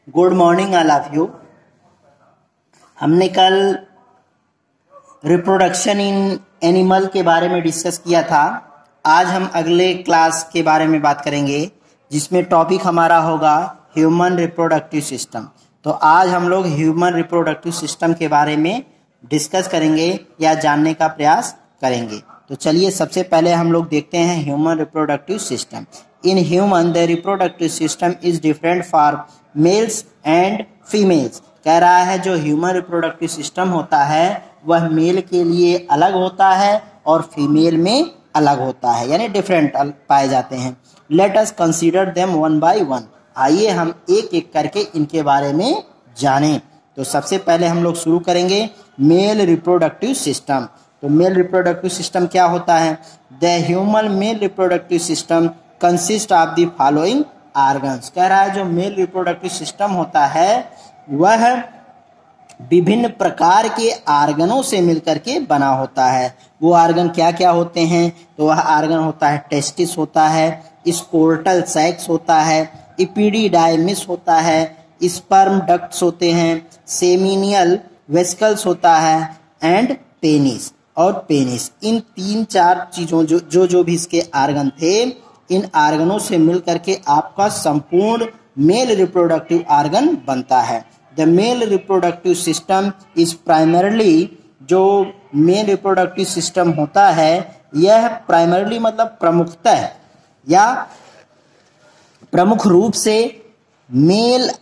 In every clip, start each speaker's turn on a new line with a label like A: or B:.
A: Good morning all of you. हमने कल reproduction in animal के बारे में डिस्कस किया था। आज हम अगले क्लास के बारे में बात करेंगे जिसमें टॉपिक हमारा होगा ह्यूमन रिप्रोडक्टिव सिस्टम। तो आज हम लोग ह्यूमन रिप्रोडक्टिव सिस्टम के बारे में डिस्कस करेंगे या जानने का प्रयास करेंगे। तो चलिए सबसे पहले हम लोग देखते हैं human reproductive system. In human the reproductive system is different for males and females. कह रहा है जो ह्यूमन रिप्रोडक्टिव सिस्टम होता है वह मेल के लिए अलग होता है और फीमेल में अलग होता है, यानी डिफरेंट पाए जाते हैं। Let us consider them one by one. आइए हम एक एक करके इनके बारे में जानें। तो सबसे पहले हम लोग शुरू करेंगे मेल रिप्रोडक्टिव सिस्टम। तो मेल रिप्रोडक्टिव सिस्टम क्या होता है? The human male reproductive system consist of the following organs. कह रहा है जो मेल रिप्रोडक्टिव सिस्टम होता है वह विभिन्न प्रकार के आर्गनों से मिलकर के बना होता है। वो आर्गन क्या क्या होते हैं? तो वह आर्गन होता है टेस्टिस होता है, स्कोर्टल सैक्स होता है, इपिडिडाइमिस होता है, स्पर्म डक्ट्स होते हैं, सेमिनियल वेसिकल्स होता है एंड पेनिस और पेनिस। इन तीन चार चीजों जो भी इसके आर्गन थे, इन आर्गनों से मिलकर के आपका संपूर्ण मेल रिप्रोडक्टिव आर्गन बनता है। The male reproductive system is primarily, जो मेल रिप्रोडक्टिव सिस्टम होता है यह प्राइमरली मतलब प्रमुखतः या प्रमुख रूप से male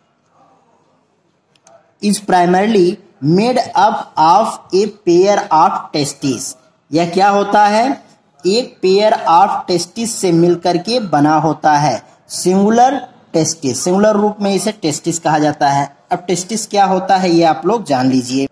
A: is primarily made up of a pair of testis. यह क्या होता है? एक पेयर ऑफ टेस्टिस से मिलकर के बना होता है। सिंगुलर टेस्टिस, सिंगुलर रूप में इसे टेस्टिस कहा जाता है। अब टेस्टिस क्या होता है ये आप लोग जान लीजिए।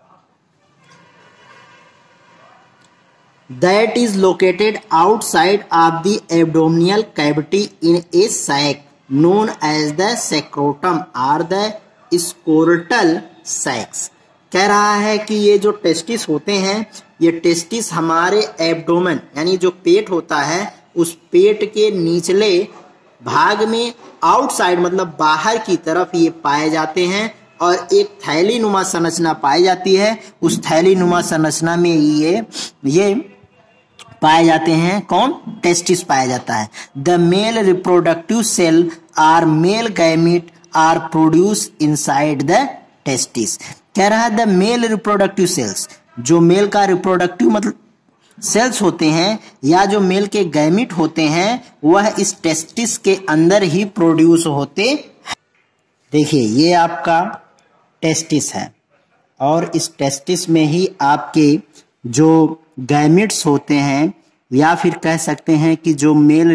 A: That is located outside of the abdominal cavity in a sac known as the scrotum or the scrotal sacs। कह रहा है कि ये जो टेस्टिस होते हैं, ये टेस्टिस हमारे एब्डोमेन यानी जो पेट होता है उस पेट के निचले भाग में आउटसाइड मतलब बाहर की तरफ ये पाए जाते हैं और एक थैली नुमा संरचना पाई जाती है। उस थैली नुमा संरचना में ये पाए जाते हैं। कौन? टेस्टिस पाया जाता है। The male reproductive cell or male gamete are produce inside the testis. कह रहा है द मेल रिप्रोडक्टिव सेल्स, जो मेल का रिप्रोडक्टिव मतलब सेल्स होते हैं या जो मेल के गैमीट होते हैं वह इस टेस्टिस के अंदर ही प्रोड्यूस होते हैं। देखिए ये आपका टेस्टिस है और इस टेस्टिस में ही आपके जो गैमीट्स होते हैं या फिर कह सकते हैं कि जो मेल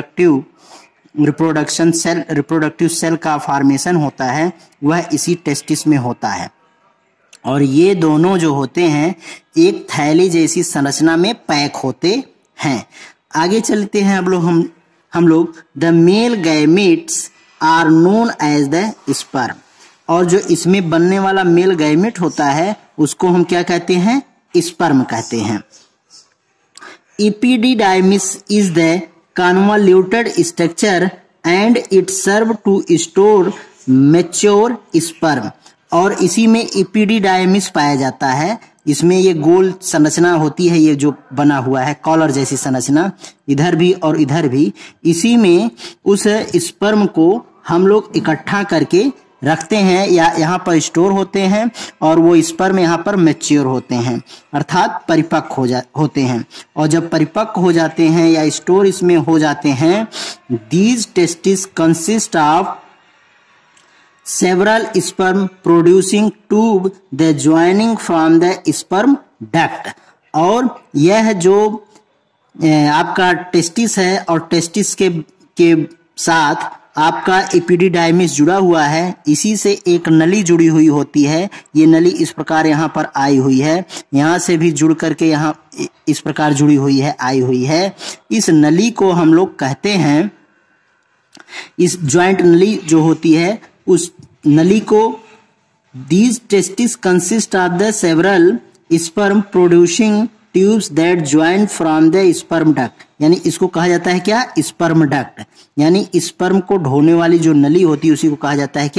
A: रिप्रोडक्टिव सेल का फॉर्मेशन होता है वह इसी टेस्टिस में होता है। और ये दोनों जो होते हैं एक थैली जैसी संरचना में पैक होते हैं। आगे चलते हैं अब लोग हम लोग the male gametes are known as the sperm. और जो इसमें बनने वाला मेल गैमीट होता है उसको हम क्या कहते हैं? स्पर्म कहते हैं। Epididymis is the convoluted structure and it serve to store mature sperm. और इसी में इपिडिडाइमिस पाया जाता है। इसमें ये गोल संरचना होती है, ये जो बना हुआ है कॉलर जैसी संरचना, इधर भी और इधर भी। इसी में उस स्पर्म को हम लोग इकट्ठा करके रखते हैं या यहाँ पर स्टोर होते हैं और वो स्पर्म यहाँ पर मैच्योर होते हैं अर्थात परिपक्व होते हैं। और जब परिपक्व हो जाते हैं या स्टोर इसमें हो जाते हैं, these testis consist of several sperm producing tube the joining from the sperm duct। और यह जो आपका टेस्टिस है और टेस्टिस के साथ आपका एपिडिडाइमिस जुड़ा हुआ है, इसी से एक नली जुड़ी हुई होती है। ये नली इस प्रकार यहाँ पर आई हुई है, यहाँ से भी जुड़ करके यहाँ इस प्रकार जुड़ी हुई है, आई हुई है। इस नली को हम लोग कहते हैं, इस ज्वाइंट नली जो होती है उस नली को these testis consist of the several sperm producing tubes that join from the sperm duct. यानी इसको कहा जाता है क्या? Sperm duct. यानी स्पर्म को ढोने वाली जो नली होती है उसी को कहा जाता है क्या?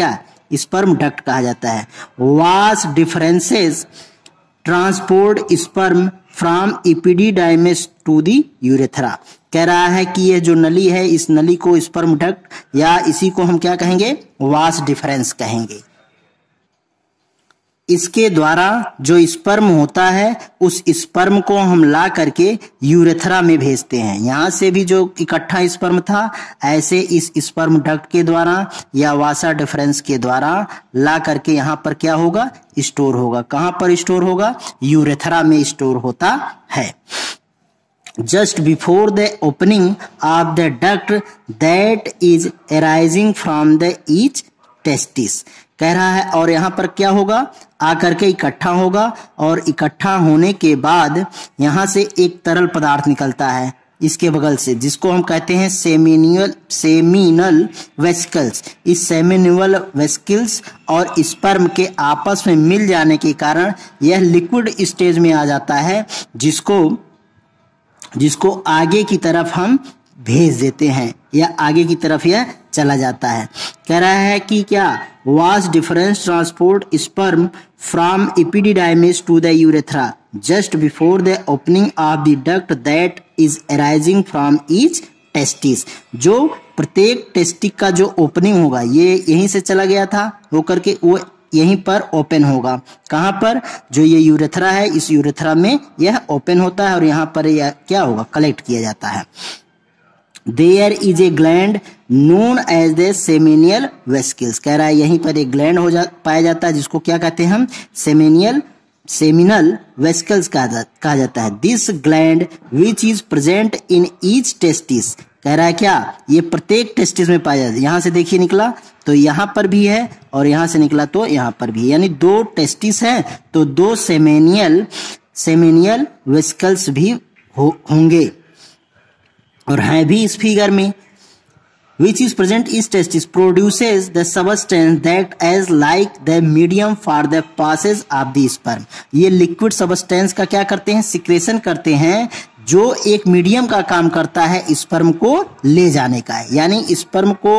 A: स्पर्म डक्ट कहा जाता है। Vas deferens transport sperm from epididymis to the urethra. कह रहा है कि यह जो नली है, इस नली को स्पर्म डक्ट या इसी को हम क्या कहेंगे, वास डिफरेंस कहेंगे। इसके द्वारा जो स्पर्म होता है उस स्पर्म को हम ला करके यूरेथ्रा में भेजते हैं। यहां से भी जो इकट्ठा स्पर्म था, ऐसे इस स्पर्म डक्ट के द्वारा या वासा डिफरेंस के द्वारा ला करके यहां पर क्या होगा, स्टोर होगा। कहां पर स्टोर होगा, यूरेथ्रा में स्टोर होता है। Just before the opening of the duct that is arising from the each testis, कह रहा है। और यहाँ पर क्या होगा, आकर के इकट्ठा होगा और इकट्ठा होने के बाद यहाँ से एक तरल पदार्थ निकलता है इसके बगल से, जिसको हम कहते हैं सेमिनल वेसिकल्स। इस सेमिनल वेसिकल्स और स्पर्म के आपस में मिल जाने के कारण यह लिक्विड स्टेज में आ जाता है, जिसको आगे की तरफ हम भेज देते हैं या आगे की तरफ यह चला जाता है। कह रहा है कि क्या, vas deferens transport sperm from epididymis to the urethra just before the opening of the duct that is arising from each testis. जो प्रत्येक टेस्टिक का जो ओपनिंग होगा, ये यहीं से चला गया था होकर के वो यहीं पर ओपन होगा। कहां पर, जो ये यूरेथ्रा है, इस यूरेथ्रा में यह ओपन होता है और यहां पर यह क्या होगा, कलेक्ट किया जाता है। There is a gland known as the seminal vesicles। कह रहा है यहीं पर एक ग्लैंड पाया जाता है, जिसको क्या कहते हैं हम, सेमिनल वेसिकल्स कहा जाता है। This gland which is present in each testis. कह रहा है क्या, ये प्रत्येक टेस्टिस में पाया जाता है। यहां से देखिए निकला तो यहां पर भी है और यहां से निकला तो यहां पर भी, यानी दो टेस्टिस है तो दो सेमिनियल वेसिकल्स भी होंगे और हैं भी इस फिगर में। which is present in testis produces the substance that as like the medium for the passage of the sperm। ये लिक्विड सबस्टेंस का क्या करते हैं, सिक्रेशन करते हैं, जो एक मीडियम का काम करता है स्पर्म को ले जाने का है। यानी स्पर्म को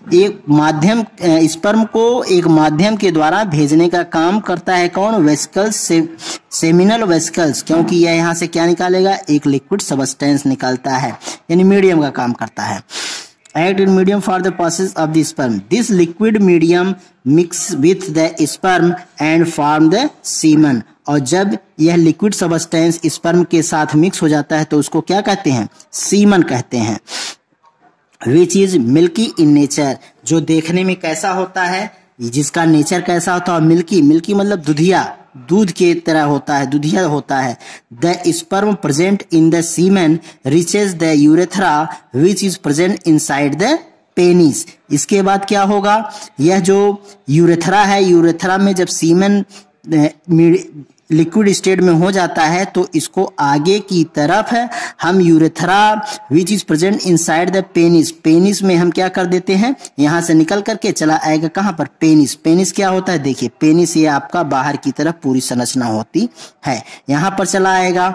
A: एक माध्यम के द्वारा भेजने का काम करता है कौन, वेसिकल्स, सेमिनल वेसिकल्स, क्योंकि यह यहाँ से क्या निकालेगा, एक लिक्विड सबस्टेंस निकालता है, यानी मीडियम का काम करता है। Act in medium for the passage of the sperm. This liquid medium mix with the sperm and form the semen। और जब यह लिक्विड सबस्टेंस स्पर्म के साथ मिक्स हो जाता है तो उसको क्या कहते हैं, सीमन कहते हैं। Which is milky in nature, जो देखने में कैसा होता है, जिसका नेचर कैसा होता है, मिल्की मतलब दुधिया, दूध के तरह होता है, दुधिया होता है। The sperm present in the semen reaches the urethra which is present inside the penis. इसके बाद क्या होगा, यह जो यूरेथ्रा है, यूरेथ्रा में जब सीमेन लिक्विड स्टेट में हो जाता है तो इसको आगे की तरफ है हम urethra which is present inside the penis, penis में हम क्या कर देते हैं, यहां से निकल करके चला आएगा कहां पर, पेनिस। पेनिस क्या होता है, देखिए पेनिस ये आपका बाहर की तरफ पूरी संरचना होती है, यहां पर चला आएगा।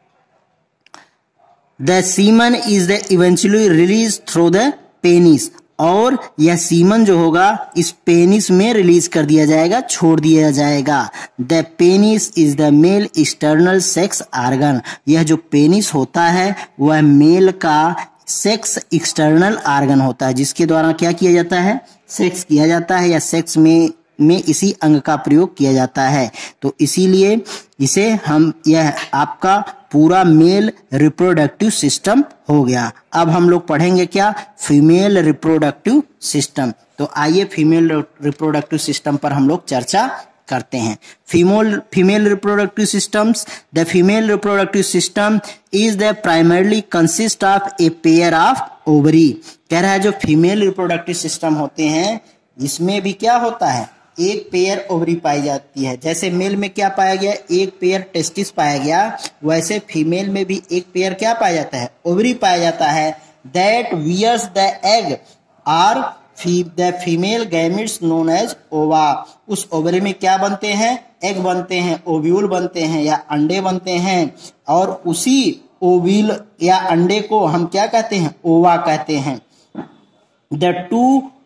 A: The semen is the eventually release through the penis, और यह सीमन जो होगा इस पेनिस में रिलीज कर दिया जाएगा, छोड़ दिया जाएगा। The penis is the male external sex organ, यह जो पेनिस होता है वह मेल का सेक्स एक्सटर्नल ऑर्गन होता है, जिसके द्वारा क्या किया जाता है, सेक्स किया जाता है या सेक्स में इसी अंग का प्रयोग किया जाता है। तो इसीलिए इसे हम, यह आपका पूरा मेल रिप्रोडक्टिव सिस्टम हो गया। अब हम लोग पढ़ेंगे क्या, फीमेल रिप्रोडक्टिव सिस्टम। तो आइए फीमेल रिप्रोडक्टिव सिस्टम पर हम लोग चर्चा करते हैं। Female reproductive systems, the female reproductive system is the primarily consist of a pair of ovary. कह रहा है जो फीमेल रिप्रोडक्टिव सिस्टम होते हैं इसमें भी क्या होता है, एक पेयर ओवरी पाई जाती है। जैसे मेल में क्या पाया गया, एक पेयर टेस्टिस पाया गया, वैसे फीमेल में भी एक पेयर क्या पाया जाता है, ओवरी पाया जाता है। That bears the egg or the female gametes known as ova. उस ओवरी में क्या बनते हैं, एग बनते हैं, ओव्यूल बनते हैं या अंडे बनते हैं, और उसी ओव्यूल या अंडे को हम क्या कहते हैं, ओवा कहते हैं। The two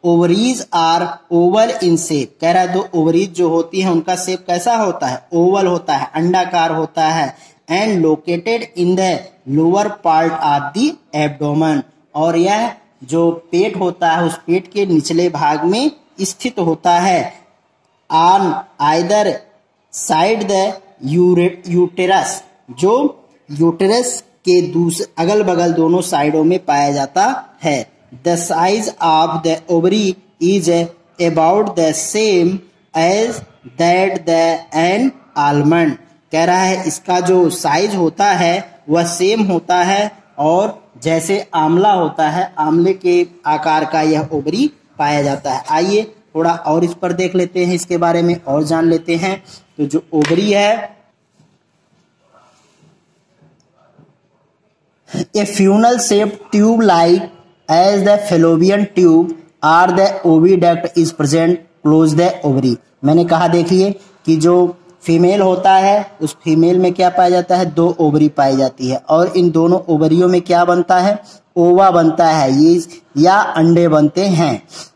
A: ovaries are oval in shape. कह रहा है दो ओवरीज जो होती है उनका शेप कैसा होता है, ओवल होता है, अंडाकार होता है। And located in the lower part of the abdomen, और यह जो पेट होता है उस पेट के निचले भाग में स्थित होता है। On either side the uterus, जो यूटेरस के अगल बगल दोनों साइडों में पाया जाता है। The size of the ovary is about the same as that the an almond. कह रहा है इसका जो साइज होता है वह सेम होता है और जैसे आंवला होता है, आंवले के आकार का यह ओवरी पाया जाता है। आइए थोड़ा और इस पर देख लेते हैं, इसके बारे में और जान लेते हैं। तो जो ओवरी है, a funnel shaped tube like as the fallopian tube or the oviduct is present close the ovary। मैंने कहा देखिए कि जो फीमेल होता है उस फीमेल में क्या पाया जाता है, दो ओवरी पाई जाती है और इन दोनों ओवरियों में क्या बनता है, ओवा बनता है, ये या अंडे बनते हैं।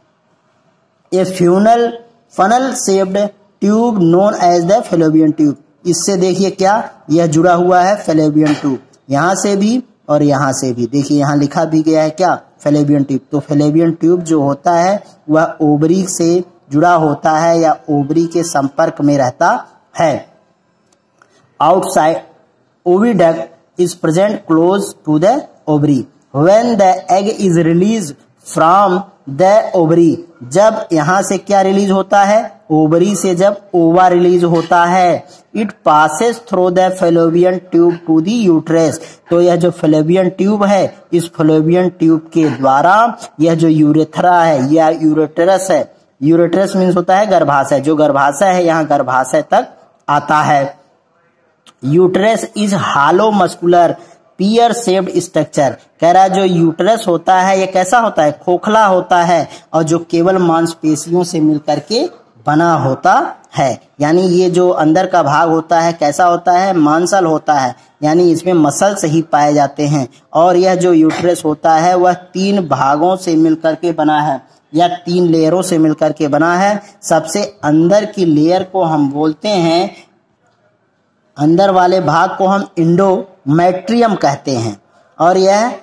A: A funnel shaped tube known as the fallopian tube. इससे देखिए क्या यह जुड़ा हुआ है, fallopian ट्यूब, यहाँ से भी और यहाँ से भी। देखिए यहाँ लिखा भी गया है क्या, fallopian ट्यूब। तो fallopian ट्यूब जो होता है वह ओवरी से जुड़ा होता है या ओवरी के संपर्क में रहता है। Outside oviduct is present close to the ovary when the egg is release from the ovary. जब यहाँ से क्या रिलीज होता है, ओवरी से जब ओवा रिलीज होता है। It passes through the fallopian tube to the uterus. तो यह जो fallopian ट्यूब है, इस fallopian ट्यूब के द्वारा यह जो यूरेथ्रा है या यूरेटरस है, यूरेटरस मीन्स होता है गर्भाशय, जो गर्भाशय है यहाँ गर्भाशय तक आता है। Uterus is hollow muscular pear shaped structure. कह रहा है जो यूट्रस होता है ये कैसा होता है, खोखला होता है और जो केवल मांसपेशियों से मिलकर के बना होता है। यानी ये जो अंदर का भाग होता है कैसा होता है, मांसल होता है, यानी इसमें मसल्स ही पाए जाते हैं। और यह जो यूट्रस होता है वह 3 भागों से मिलकर के बना है या 3 लेयरों से मिलकर के बना है। सबसे अंदर की लेयर को हम बोलते हैं, अंदर वाले भाग को हम एंडोमेट्रियम कहते हैं और यह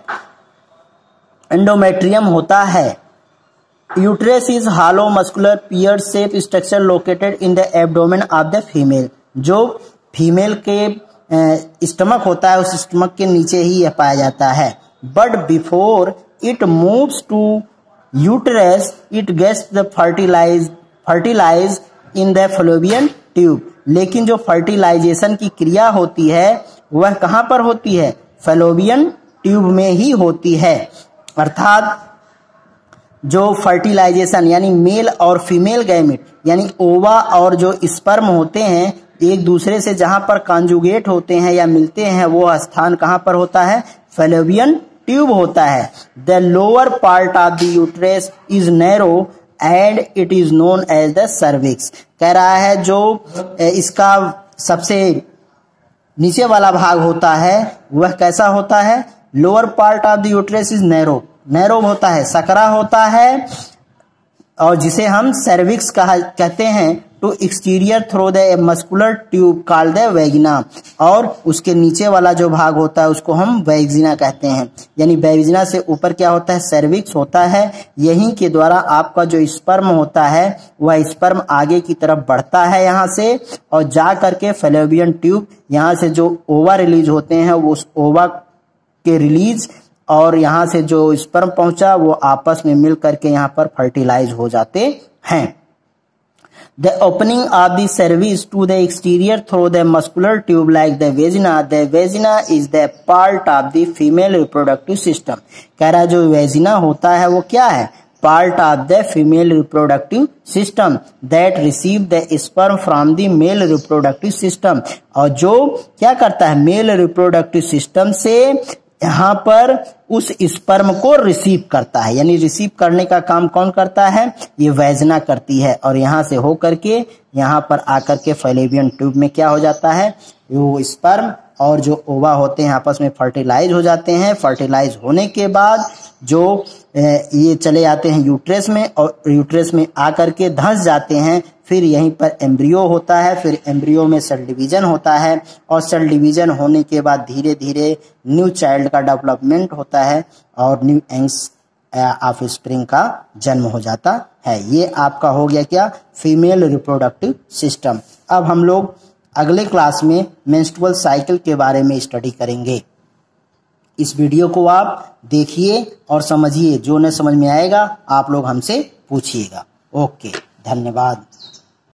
A: एंडोमेट्रियम होता है। Uterus is hollow muscular pear shape structure located in the abdomen of the female. जो फीमेल के स्टमक होता है उस स्टमक के नीचे ही यह पाया जाता है। But before it moves to uterus it gets the fertilise in the fallopian tube. लेकिन जो फर्टिलाइजेशन की क्रिया होती है वह कहाँ पर होती है, fallopian ट्यूब में ही होती है। अर्थात जो फर्टिलाइजेशन यानी मेल और फीमेल गैमेट यानी ओवा और जो स्पर्म होते हैं एक दूसरे से जहां पर कॉन्जुगेट होते हैं या मिलते हैं वो स्थान कहां पर होता है, fallopian ट्यूब होता है। The lower part of the uterus is narrow and it is known as the cervix. कह रहा है जो इसका सबसे नीचे वाला भाग होता है वह कैसा होता है, lower part of the uterus is narrow, narrow होता है, सकरा होता है और जिसे हम सर्विक्स कहते हैं। To exterior through the muscular tube called the vagina. और उसके नीचे वाला जो भाग होता है उसको हम वैगिना कहते हैं। यानी वैगिना से ऊपर क्या होता है, सर्विक्स होता है। यहीं के द्वारा आपका जो स्पर्म होता है वह स्पर्म आगे की तरफ बढ़ता है यहाँ से और जा करके fallopian ट्यूब यहाँ से जो ओवा रिलीज होते हैं वो उस ओवा के रिलीज और यहाँ से जो स्पर्म पहुंचा वो आपस में मिल करके यहाँ पर फर्टिलाइज हो जाते हैं। The opening of the cervix to the exterior through the muscular tube like the vagina. The vagina is the part of the female reproductive system. कह रहा है जो वेजिना होता है वो क्या है, part of the female reproductive system that receive the sperm from the male reproductive system. और जो क्या करता है, मेल रिप्रोडक्टिव सिस्टम से यहाँ पर उस स्पर्म को रिसीव करता है। यानी रिसीव करने का काम कौन करता है, ये वेजिना करती है और यहाँ से हो करके यहाँ पर आकर के fallopian ट्यूब में क्या हो जाता है, वो स्पर्म और जो ओवा होते हैं आपस में फर्टिलाइज हो जाते हैं। फर्टिलाइज होने के बाद जो ये चले जाते हैं यूट्रस में, और यूट्रस में आकर के धंस जाते हैं। फिर यहीं पर एम्ब्रियो होता है, फिर एम्ब्रियो में सेल डिवीजन होता है, और सेल डिवीजन होने के बाद धीरे धीरे न्यू चाइल्ड का डेवलपमेंट होता है और न्यू एंग्स ऑफ स्प्रिंग का जन्म हो जाता है। ये आपका हो गया क्या, फीमेल रिप्रोडक्टिव सिस्टम। अब हम लोग अगले क्लास में मेंस्ट्रुअल साइकिल के बारे में स्टडी करेंगे। इस वीडियो को आप देखिए और समझिए, जो न समझ में आएगा आप लोग हमसे पूछिएगा। ओके, धन्यवाद।